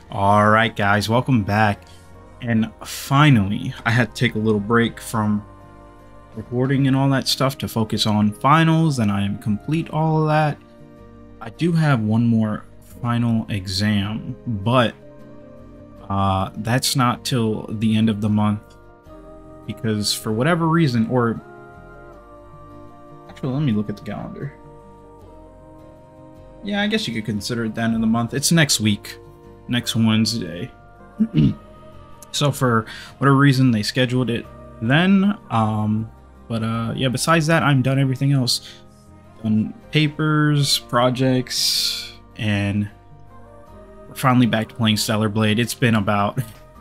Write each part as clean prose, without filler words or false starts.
All right, guys, welcome back. And finally, I had to take a little break from recording and all that stuff to focus on finals, and I am complete all of that. I do have one more final exam, but that's not till the end of the month because for whatever reason, or actually, let me look at the calendar. Yeah, I guess you could consider it the end of the month. It's next week, next Wednesday. So for whatever reason, they scheduled it then. Yeah, besides that, I'm done everything else. Done papers, projects, and we're finally back to playing Stellar Blade. It's been about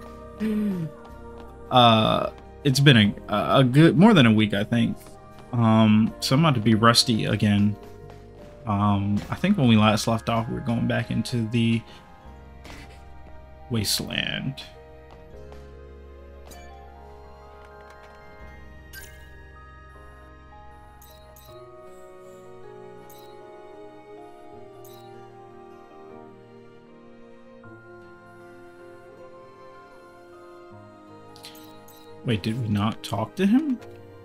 it's been a good more than a week, I think. So I'm about to be rusty again. I think when we last left off, we were going back into the wasteland. Wait, did we not talk to him?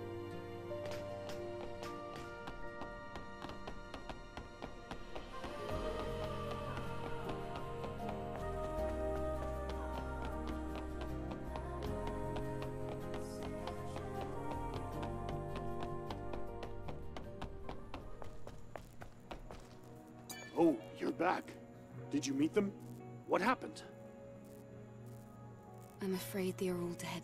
Oh, you're back. Did you meet them? What happened? I'm afraid they are all dead.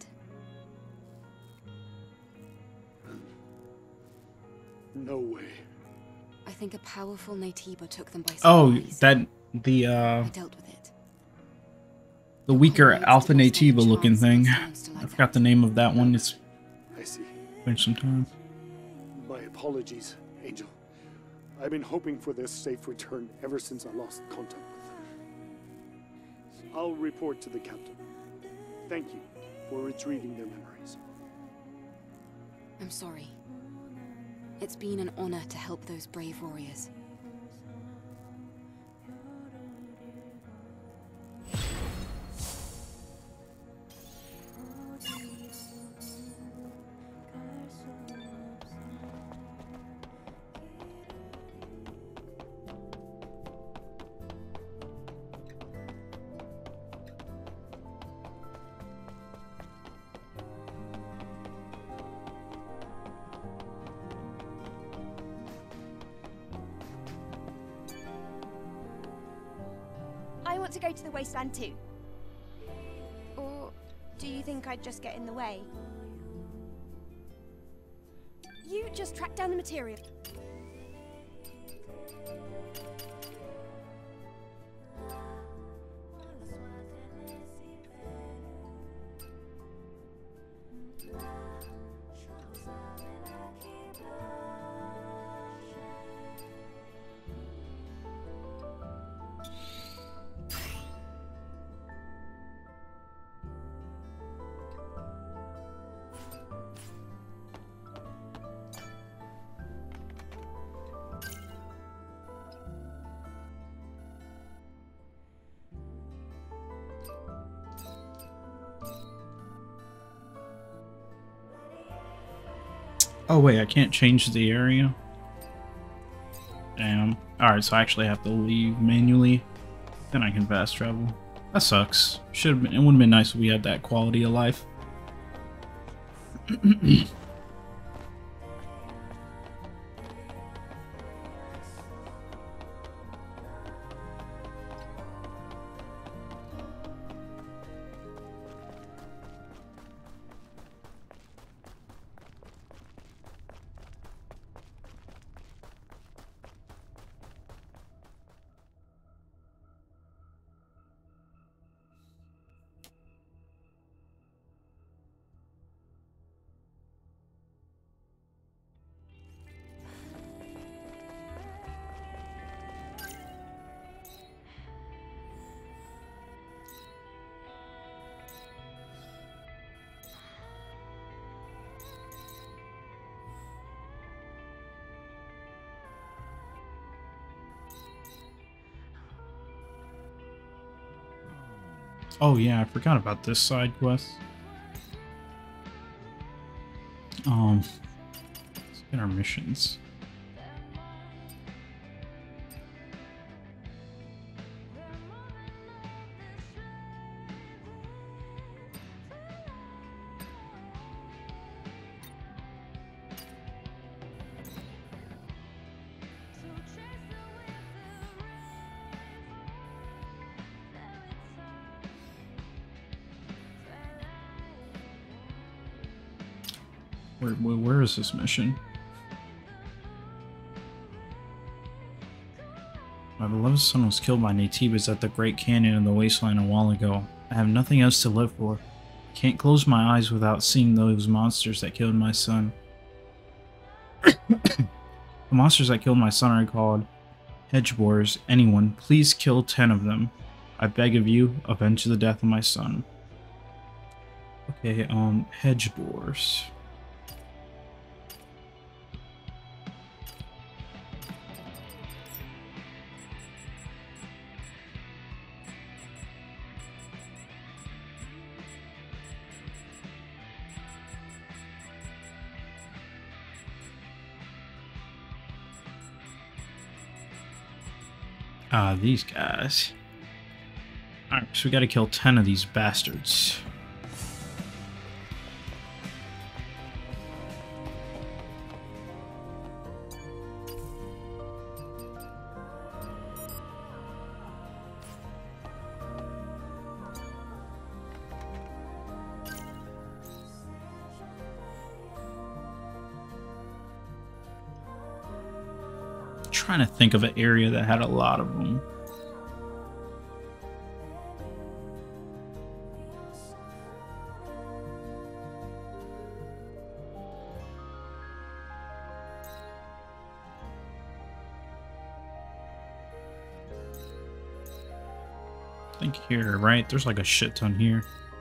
No way. I think a powerful Naytiba took them by surprise. Oh, I dealt with it. the weaker Alpha Naytiba looking thing. I forgot the name of that one. It's I see. been some time. My apologies, Angel. I've been hoping for this safe return ever since I lost contact with them. I'll report to the captain. Thank you for retrieving their memories. I'm sorry. It's been an honor to help those brave warriors. I want to go to the wasteland too. Or do you think I'd just get in the way? You just track down the material. Oh wait, I can't change the area. Damn. Alright, so I actually have to leave manually. Then I can fast travel. That sucks. Should have been, it would have been nice if we had that quality of life. Oh yeah, I forgot about this side quest. Let's get our missions. Where is this mission? My beloved son was killed by Naytibas at the Great Canyon in the Wasteland a while ago. I have nothing else to live for. I can't close my eyes without seeing those monsters that killed my son. The monsters that killed my son are called hedge boars. Anyone, please kill 10 of them. I beg of you, avenge the death of my son. Okay, hedge boars. These guys. Alright, so we gotta kill 10 of these bastards. Trying to think of an area that had a lot of them. I think here, right? There's like a shit ton here.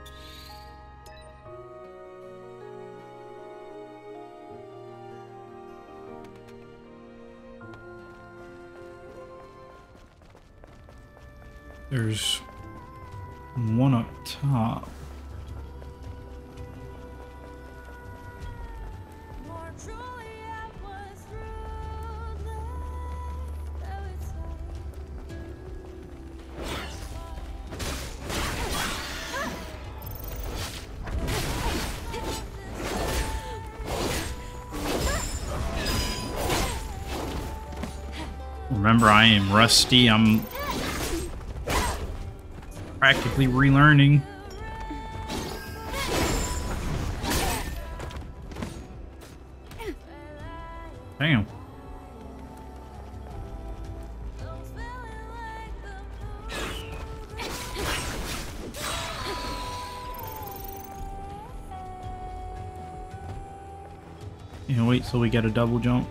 There's one up top. Remember, I am rusty. I'm practically relearning. Damn. Yeah, wait till we get a double jump.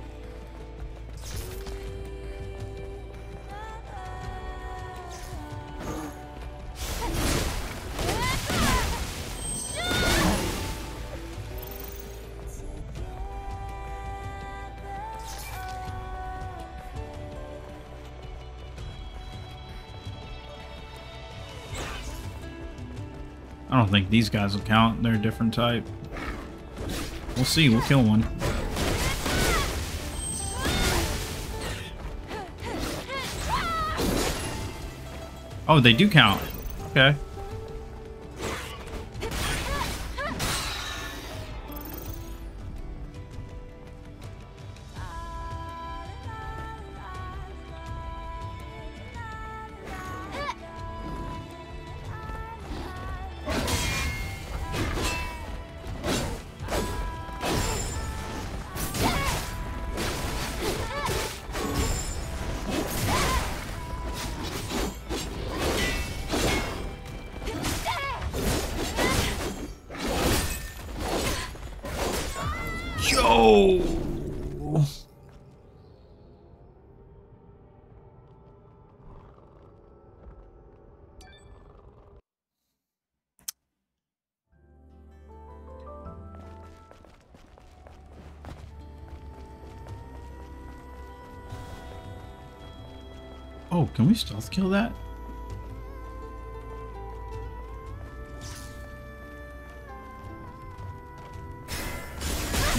I don't think these guys will count. They're a different type. We'll see. We'll kill one. Oh, they do count. Okay. Yo! Oh, can we stealth kill that?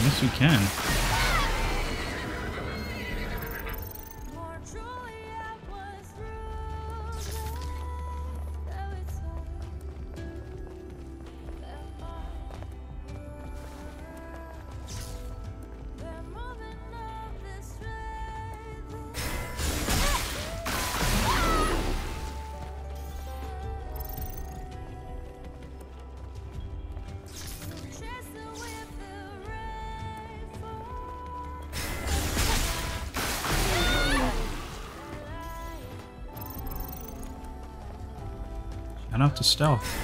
Yes, we can. Shout out to stealth.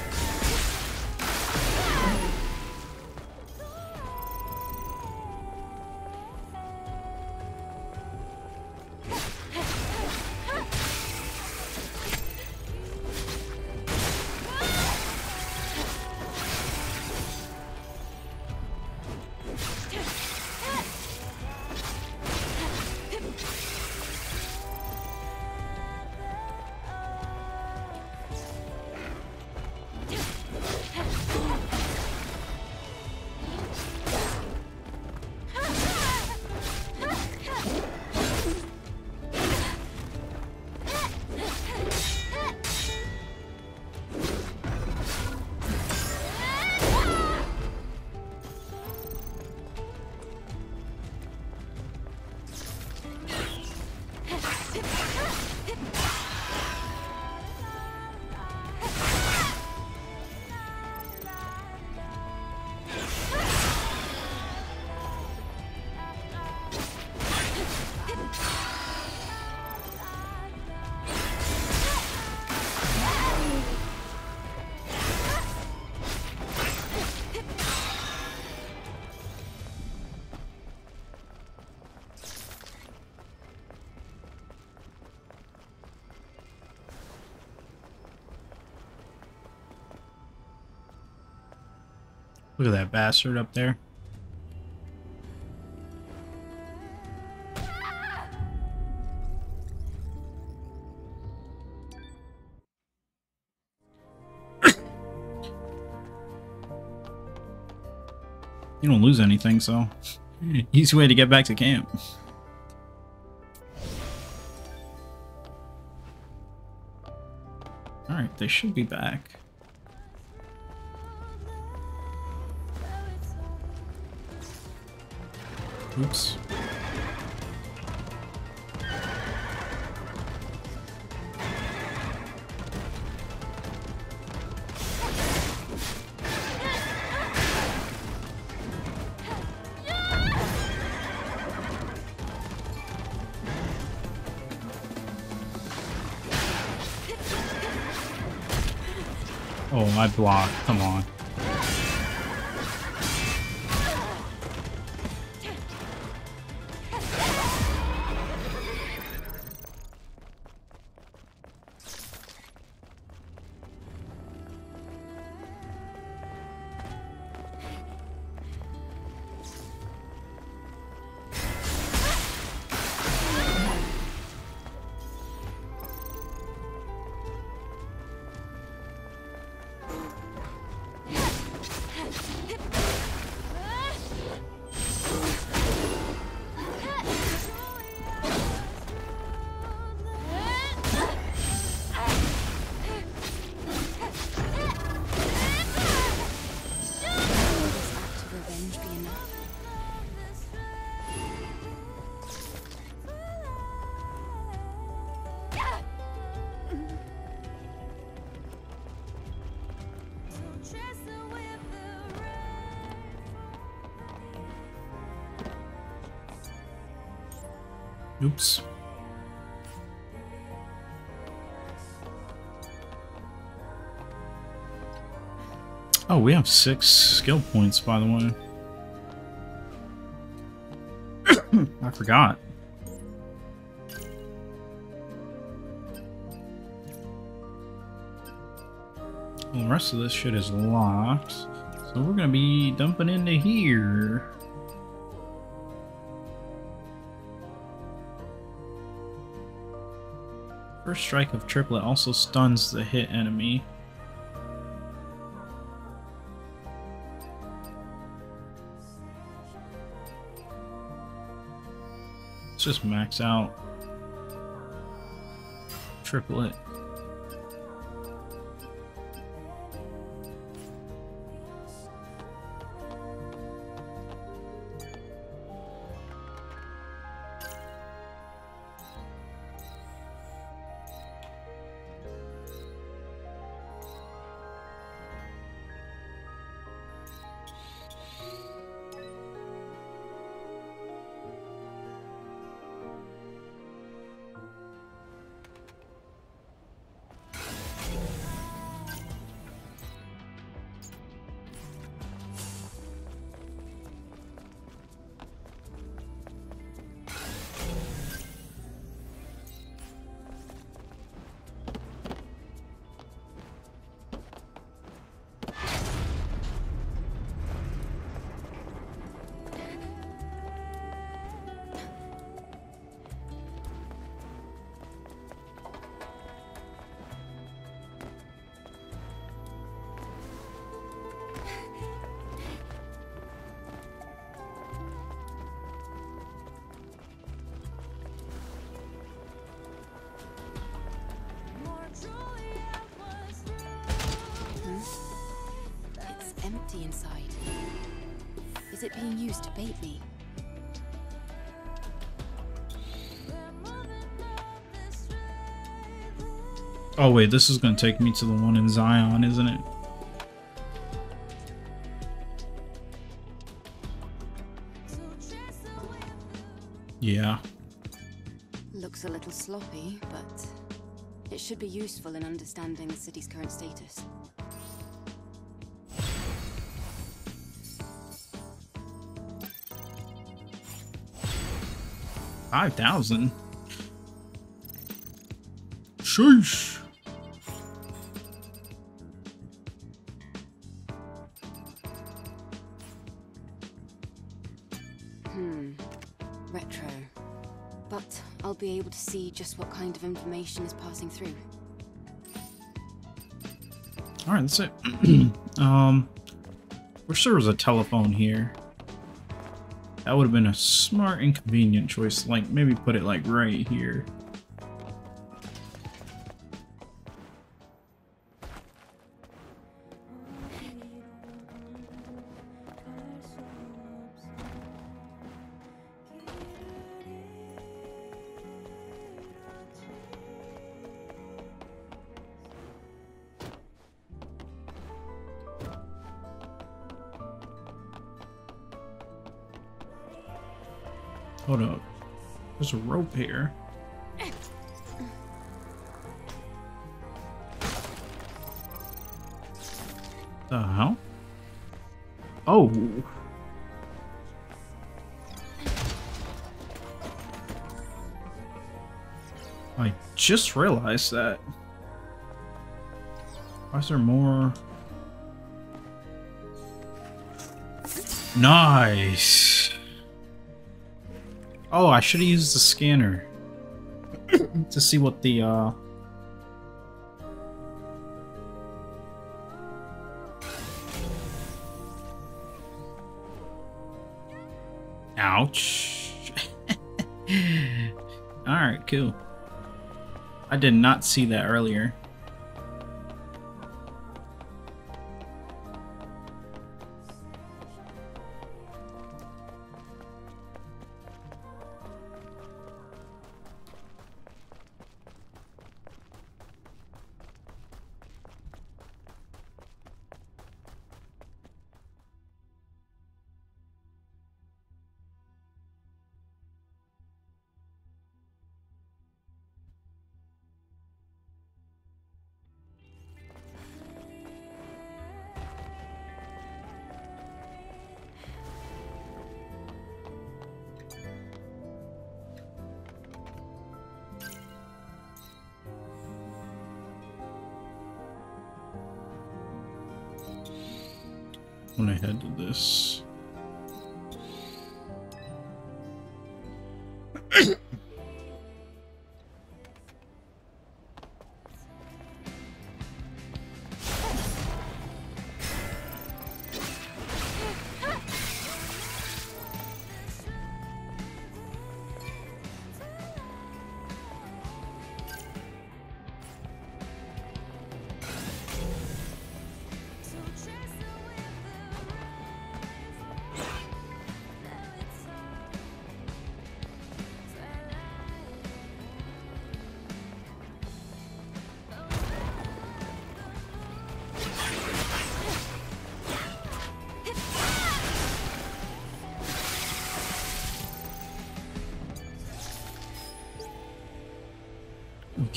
Look at that bastard up there. You don't lose anything, so easy way to get back to camp. Alright, they should be back. Oops. Oh, I blocked. Come on. Oops. Oh, we have 6 skill points, by the way. I forgot. Well, the rest of this shit is locked, so we're gonna be dumping into here. First strike of triplet also stuns the hit enemy. Let's just max out. Triplet. Empty inside. Is it being used to bait me? Oh wait, this is gonna take me to the one in Zion, isn't it? Yeah. Looks a little sloppy, but it should be useful in understanding the city's current status. $5,000. Sheesh. Retro. But I'll be able to see just what kind of information is passing through. Alright, that's it. Wish there was a telephone here. That would have been a smart and convenient choice. Like, maybe put it like right here. Hold up. There's a rope here. The hell? Oh. I just realized that. Why is there more? Nice. Oh, I should have used the scanner to see what the ouch. Alright, cool. I did not see that earlier. When I head to this.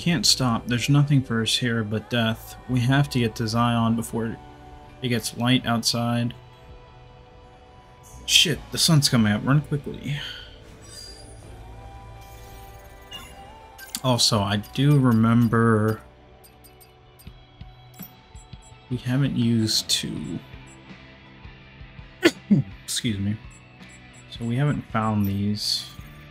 can't stop. There's nothing for us here but death. We have to get to Zion before it gets light outside. Shit, the sun's coming up. Run quickly. Also, I do remember we haven't used two. Excuse me. So we haven't found these.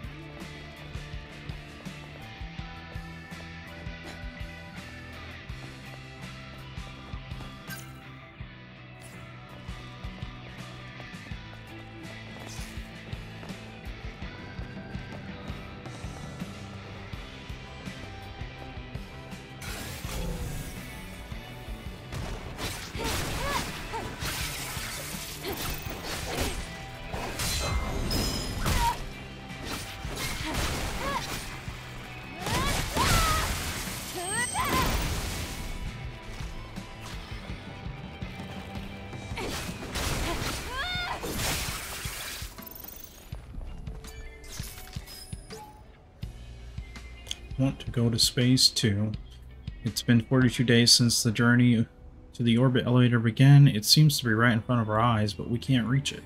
Want to go to space too. It's been 42 days since the journey to the orbit elevator began. It seems to be right in front of our eyes, but we can't reach it.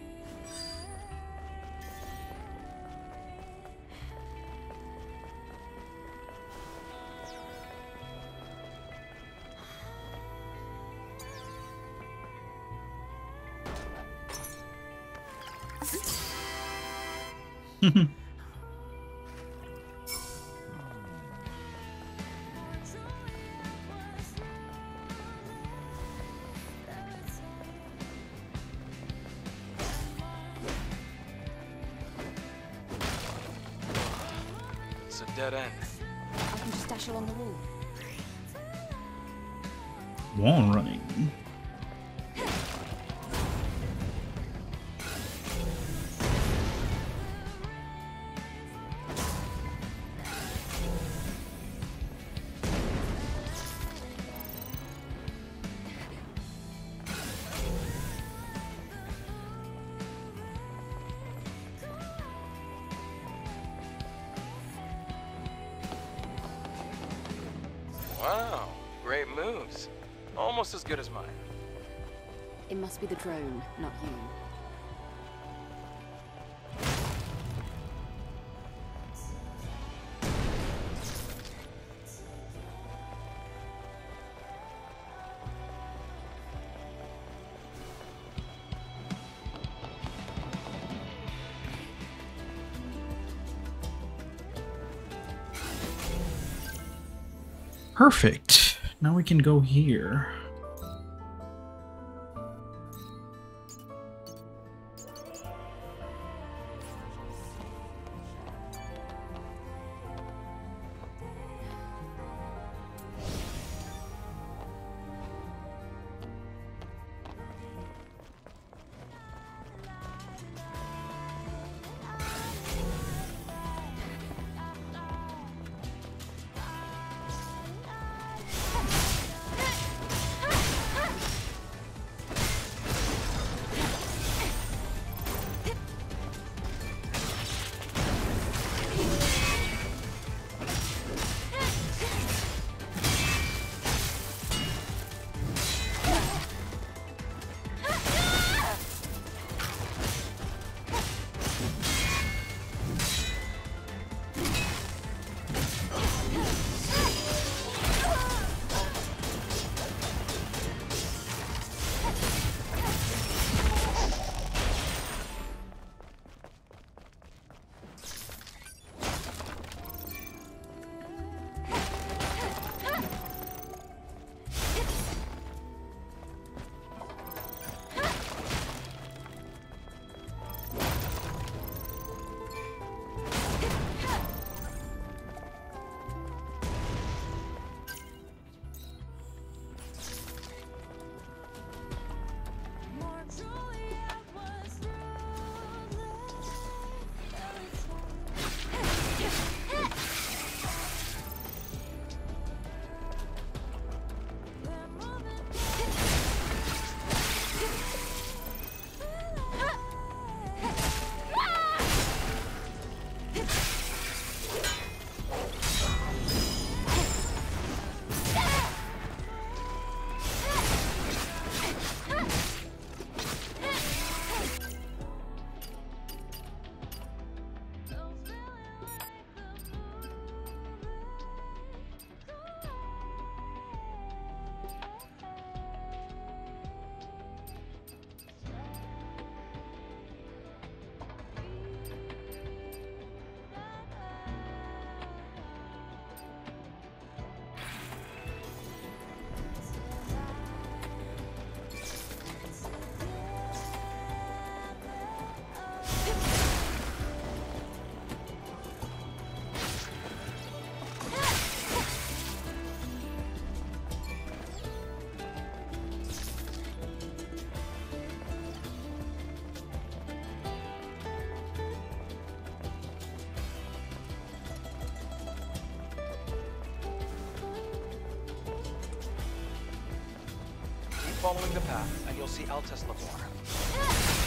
It's a dead end. I can just dash along the wall. Wall running. Wow, great moves. Almost as good as mine. It must be the drone, not you. Perfect. Now we can go here. following the path, and you'll see Altess Lavore.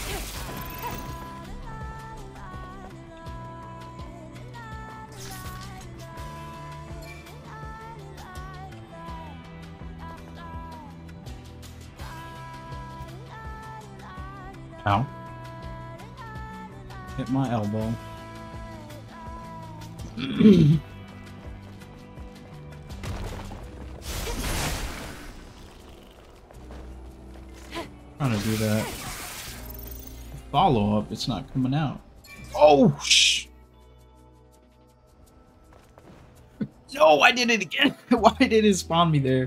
Ow. Hit my elbow. Trying to do that follow up, it's not coming out. Oh shh! No, I did it again. Why did it spawn me there?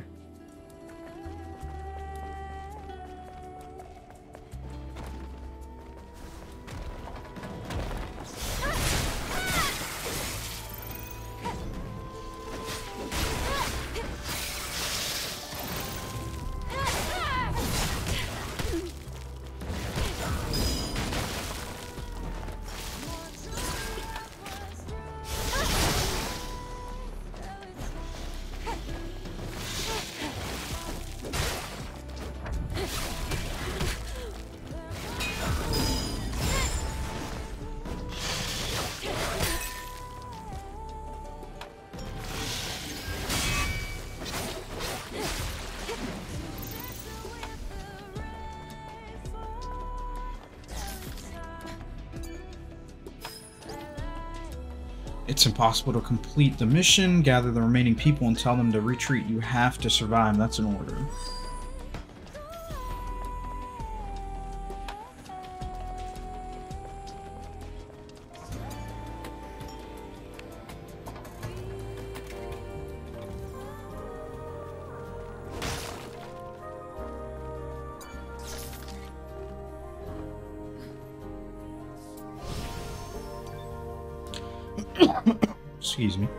It's impossible to complete the mission. Gather the remaining people and tell them to retreat. You have to survive. That's an order. Excuse me.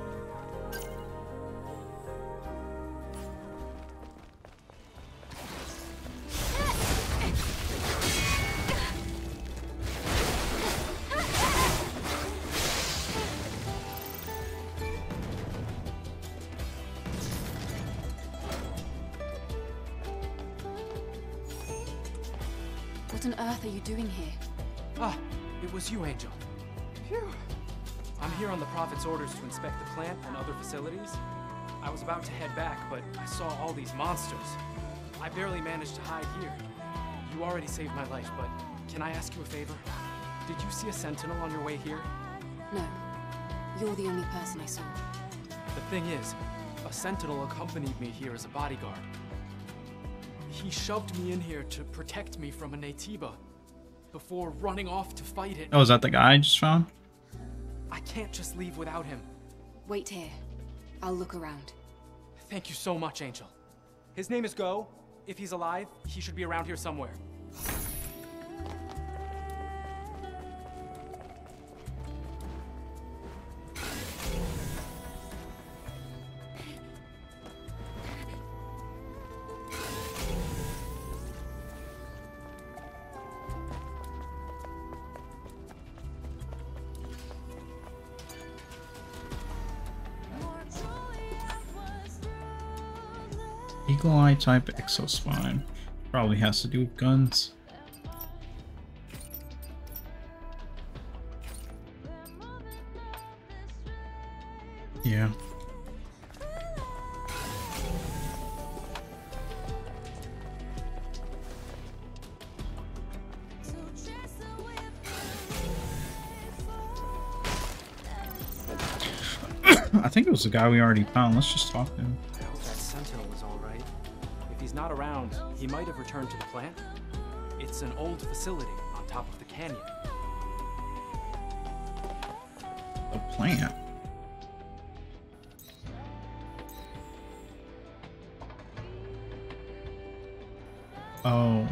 What on earth are you doing here? Ah, it was you, Angel. Phew. I'm here on the Prophet's orders to inspect the plant and other facilities. I was about to head back, but I saw all these monsters. I barely managed to hide here. You already saved my life, but can I ask you a favor? Did you see a sentinel on your way here? No. You're the only person I saw. The thing is, a sentinel accompanied me here as a bodyguard. He shoved me in here to protect me from a Naytiba before running off to fight it. Oh, is that the guy I just found? I can't just leave without him. Wait here. I'll look around. Thank you so much, Angel. His name is Go. If he's alive, he should be around here somewhere. Eagle Eye type exospine. Probably has to do with guns. Yeah. I think it was the guy we already found. Let's just talk to him. I hope that sentinel is all right. If he's not around, he might have returned to the plant. It's an old facility on top of the canyon. The plant? Oh.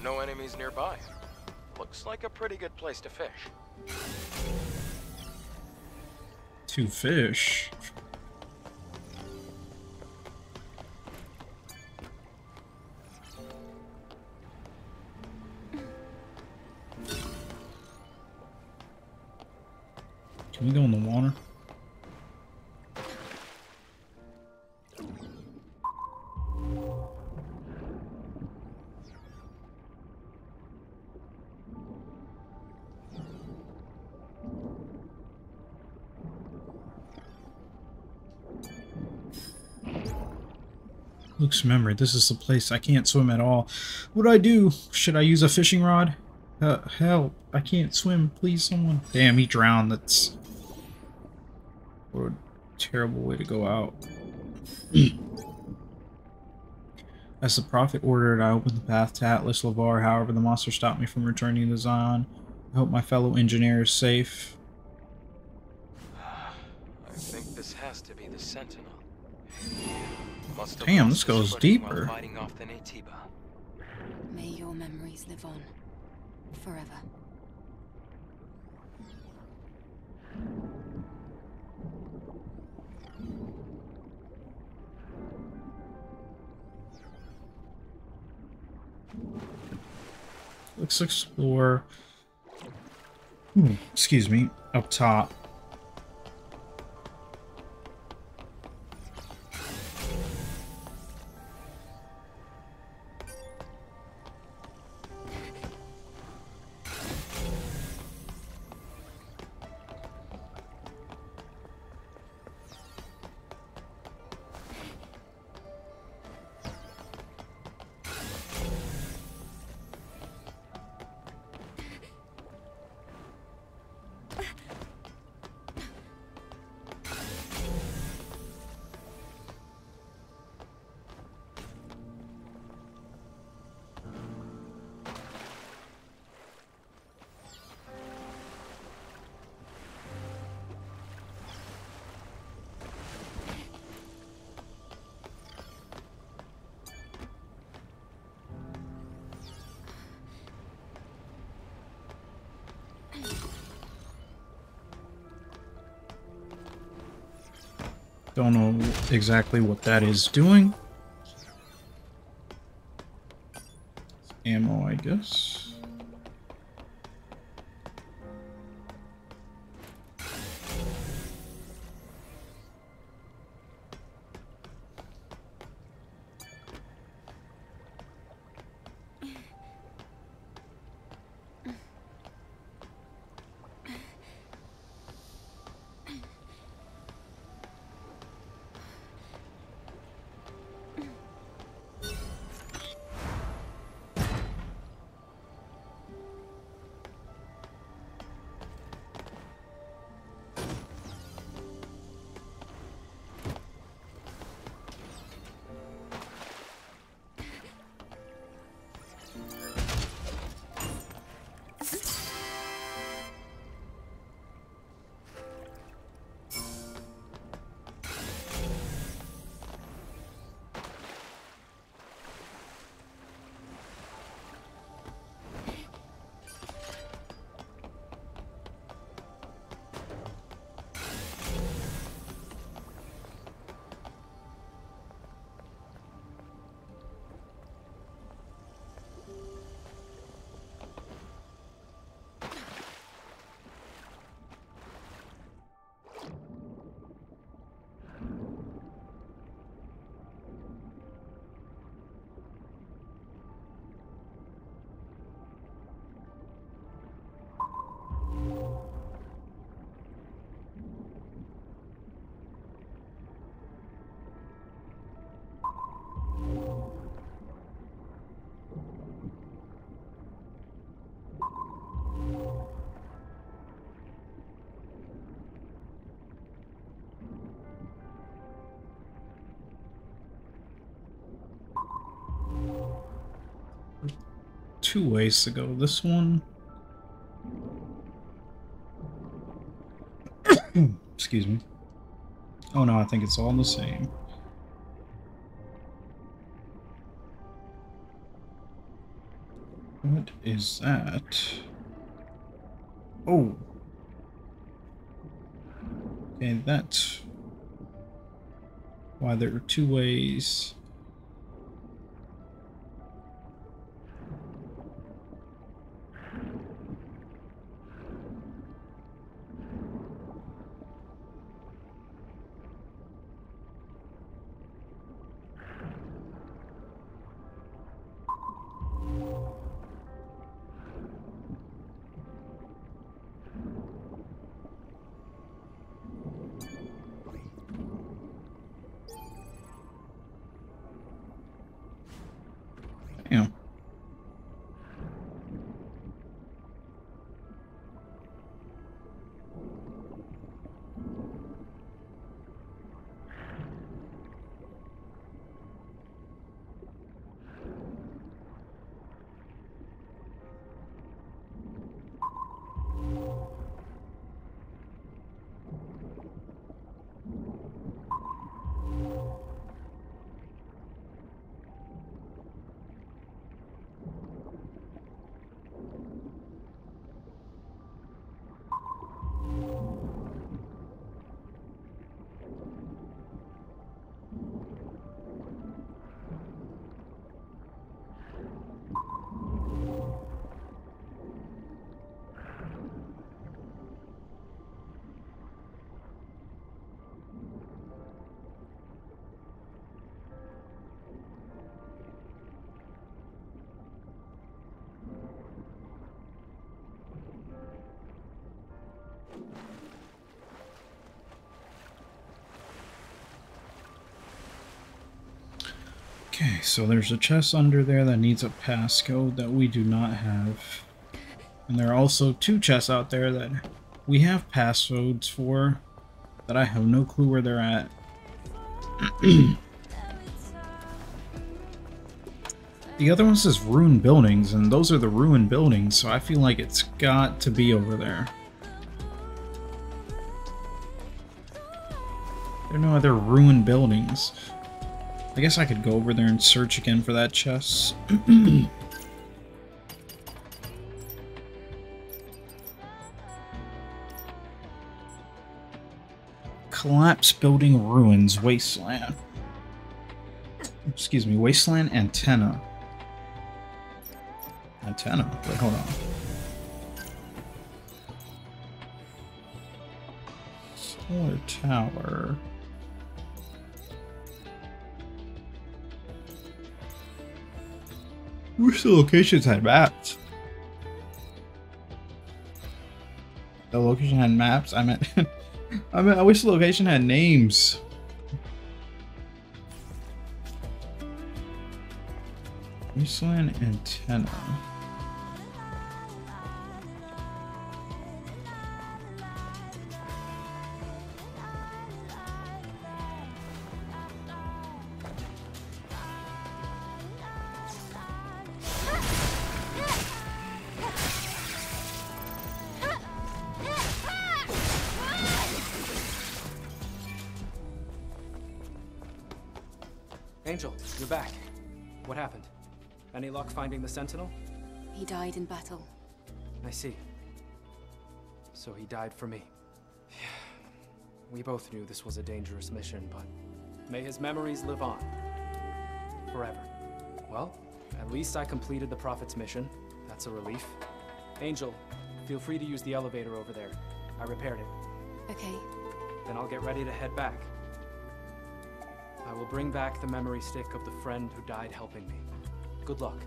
no enemies nearby. Looks like a pretty good place to fish. To fish? Can we go in the water? Luke's memory. This is the place. I can't swim at all. What do I do? Should I use a fishing rod? Help. I can't swim. Please, someone. Damn, he drowned. That's... what a terrible way to go out. As the prophet ordered, I opened the path to Atlas Lavar. However, the monster stopped me from returning to Zion. I hope my fellow engineer is safe. I think this has to be the Sentinel. Damn, this goes deeper. Fighting off the Naytiba. May your memories live on. Forever. Let's explore... excuse me. Up top. Don't know exactly what that is doing. Ammo, I guess. Two ways to go. This one. Excuse me. Oh no, I think it's all the same. What is that? Oh. Okay, that's why there are two ways. Damn. Okay, so there's a chest under there that needs a passcode that we do not have. And there are also two chests out there that we have passcodes for that I have no clue where they're at. The other one says ruined buildings, and those are the ruined buildings, so I feel like it's got to be over there. There are no other ruined buildings. I guess I could go over there and search again for that chest. Collapsed building ruins, wasteland. Excuse me, wasteland antenna. Antenna? Wait, hold on. Solar tower. I wish the locations had maps. The location had maps? I meant I wish the location had names. Wasteland antenna. Angel, you're back. What happened? Any luck finding the Sentinel? He died in battle. I see. So he died for me. We both knew this was a dangerous mission, but may his memories live on. Forever. Well, at least I completed the Prophet's mission. That's a relief. Angel, feel free to use the elevator over there. I repaired it. Okay. Then I'll get ready to head back. I will bring back the memory stick of the friend who died helping me. Good luck.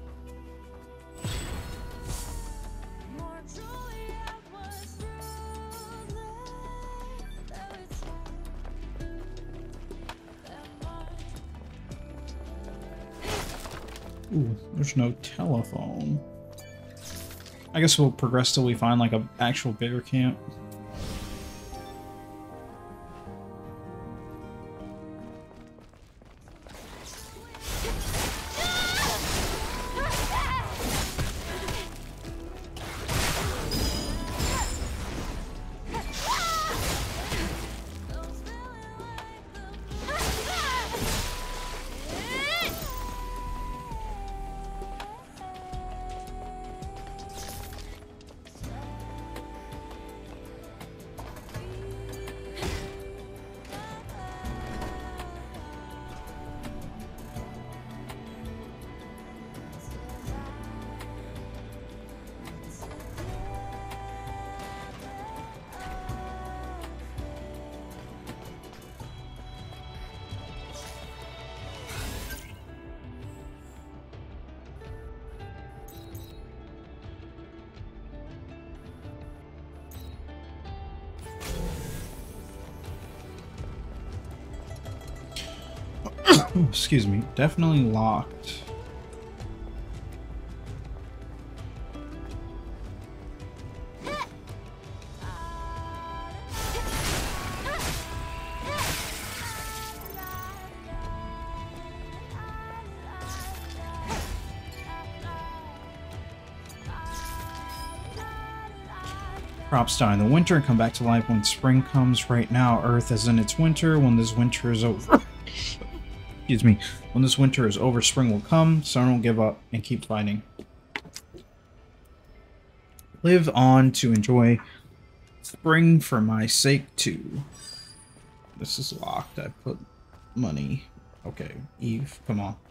Ooh, there's no telephone. I guess we'll progress till we find like an actual bear camp. Oh, excuse me. Definitely locked. Crops die in the winter and come back to life when spring comes. Right now, Earth is in its winter. When this winter is over... Excuse me. When this winter is over, spring will come, so don't give up and keep fighting. Live on to enjoy spring for my sake too. This is locked. I put money. Okay, Eve, come on.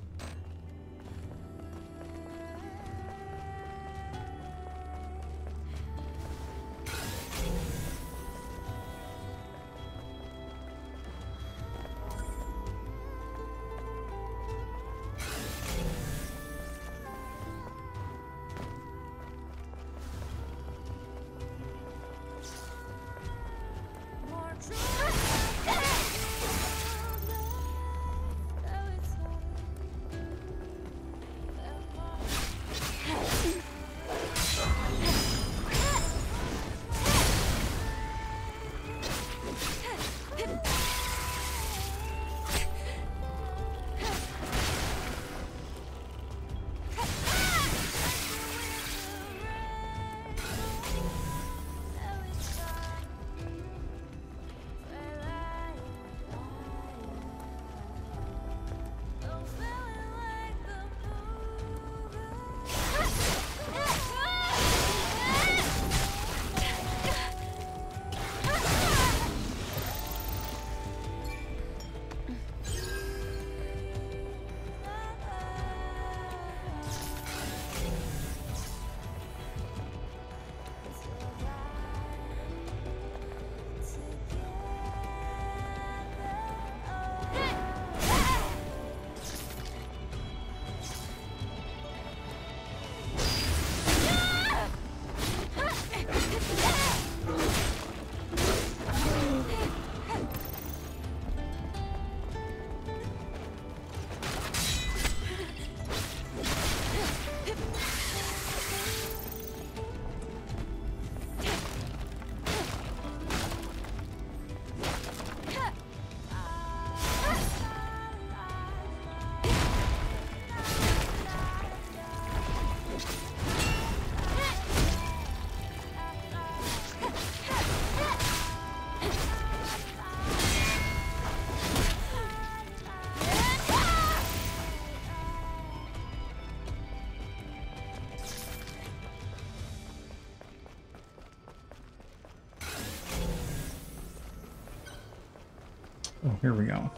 Oh, here we go.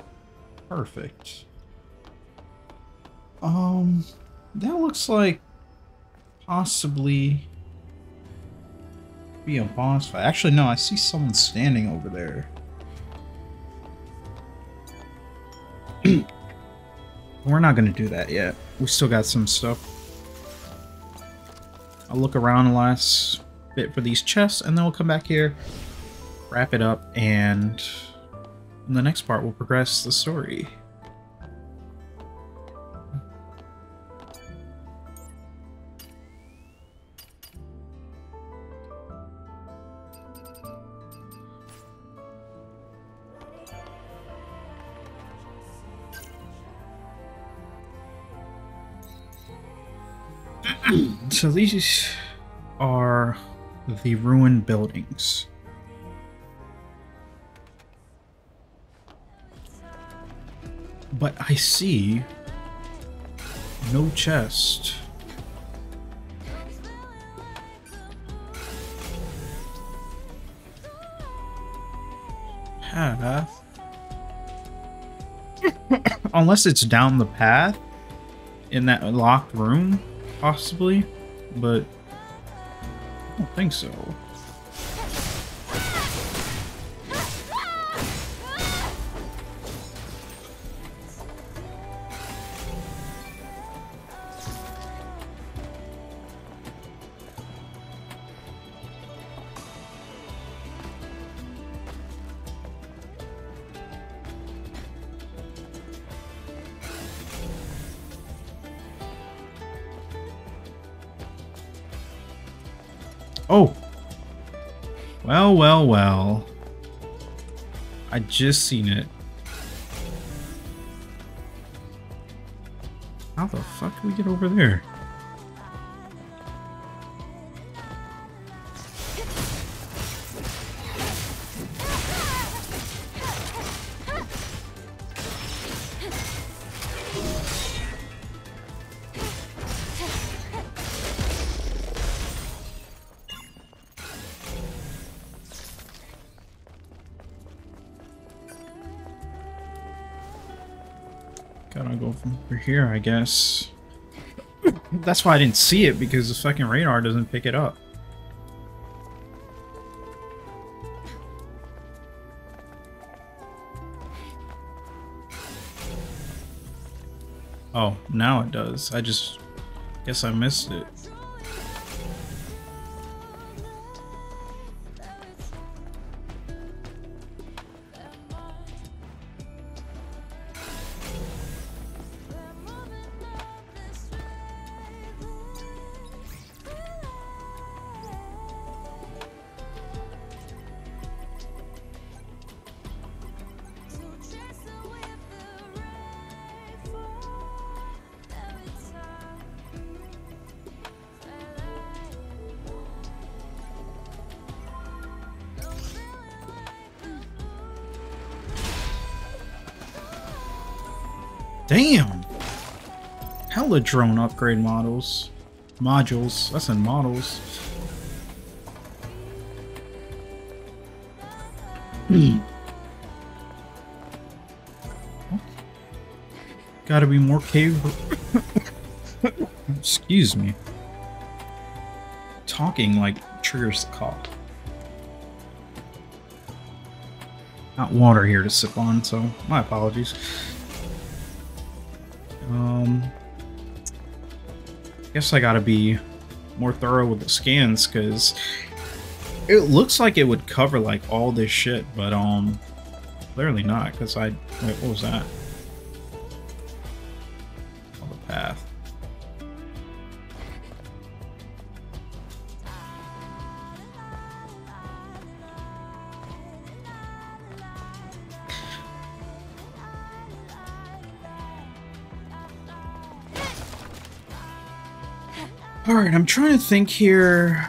Perfect. That looks like possibly be a boss fight. Actually, no, I see someone standing over there. We're not gonna do that yet. We still got some stuff. I'll look around the last bit for these chests, and then we'll come back here, wrap it up, and in the next part we'll progress the story. So these are the ruined buildings. But I see no chest. Path. Unless it's down the path in that locked room, possibly, but I don't think so. Oh! Well, well, well. I just seen it. How the fuck do we get over there? Gotta go from over here, I guess. That's why I didn't see it, because the fucking radar doesn't pick it up. Oh, now it does. I just guess I missed it. Damn! Hella drone upgrade modules. That's in models. Gotta be more cave. Excuse me. Talking like triggers the cough. Not water here to sip on, so my apologies. Guess I gotta be more thorough with the scans, because it looks like it would cover like all this shit, but clearly not, because wait, what was that? Oh, the path. Alright, I'm trying to think here.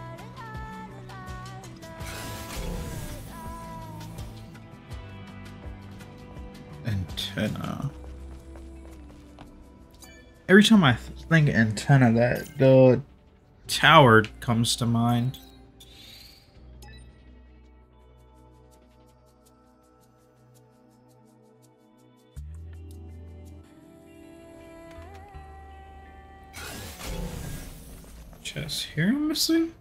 Antenna. Every time I think antenna, that the tower comes to mind. Chest here I'm missing?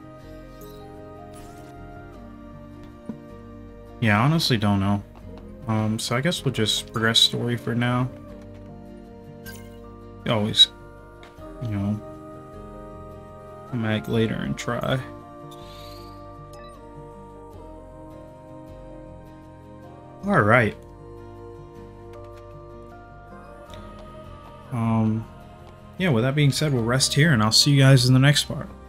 Yeah, I honestly don't know. So I guess we'll just progress story for now. You always, you know, come back later and try. Alright. Yeah, with that being said, we'll rest here and I'll see you guys in the next part.